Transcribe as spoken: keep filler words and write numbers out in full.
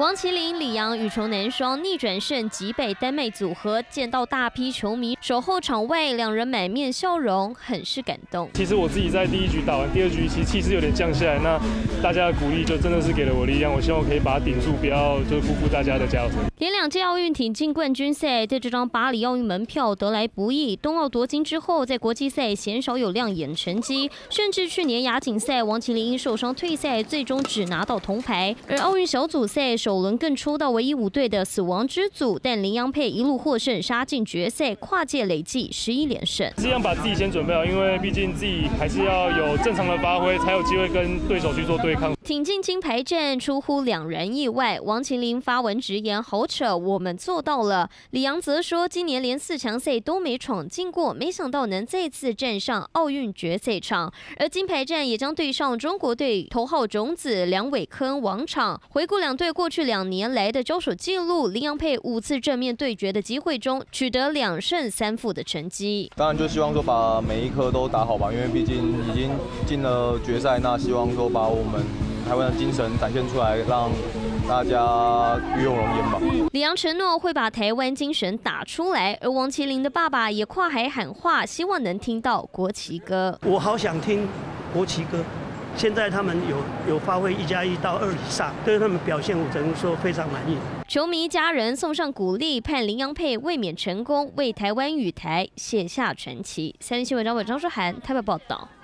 王麒麟、李洋羽球男双逆转胜击败丹麦组合，见到大批球迷守候场外，两人满面笑容，很是感动。 其实我自己在第一局打完，第二局其实气势有点降下来，那大家的鼓励就真的是给了我力量。我希望我可以把它顶住，不要就是辜负大家的加油声。 连两届奥运挺进冠军赛，对这张巴黎奥运门票得来不易。冬奥夺金之后，在国际赛鲜少有亮眼成绩，甚至去年亚锦赛，王麒麟因受伤退赛，最终只拿到铜牌。而奥运小组赛首轮更出到唯一五队的死亡之组，但林洋配一路获胜，杀进决赛，跨界累计十一连胜。 这样把自己先准备好，因为毕竟自己还是要有正常的发挥，才有机会跟对手去做对抗。 挺进金牌战出乎两人意外，王麒麟发文直言好扯，我们做到了。李洋则说，今年连四强赛都没闯进过，没想到能再次站上奥运决赛场。而金牌战也将对上中国队头号种子梁伟铿、王昶。回顾两队过去两年来的交手记录，林洋配五次正面对决的机会中，取得两胜三负的成绩。 当然就希望说把每一颗都打好吧，因为毕竟已经进了决赛，那希望说把我们台湾的精神展现出来，让大家与有荣焉吧。 李洋承诺会把台湾精神打出来，而王麒麟的爸爸也跨海喊话，希望能听到国旗歌。 我好想听国旗歌。现在他们有有发挥一加一到二以上，对他们表现我只能说非常满意。 球迷家人送上鼓励，盼林洋配卫冕成功，为台湾羽台写下传奇。三立新闻张伟张书涵台北报道。